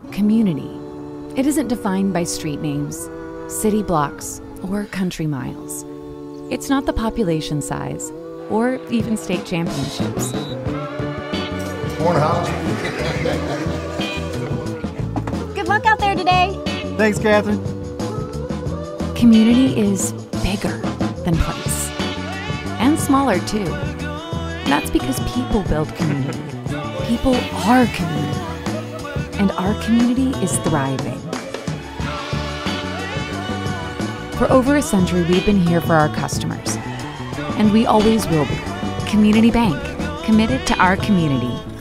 Community. It isn't defined by street names, city blocks, or country miles. It's not the population size, or even state championships. Morning, Holly. Good luck out there today. Thanks, Catherine. Community is bigger than place, and smaller too. That's because people build community. People are community, and our community is thriving. For over a century, we've been here for our customers, and we always will be. Community Bank, committed to our community.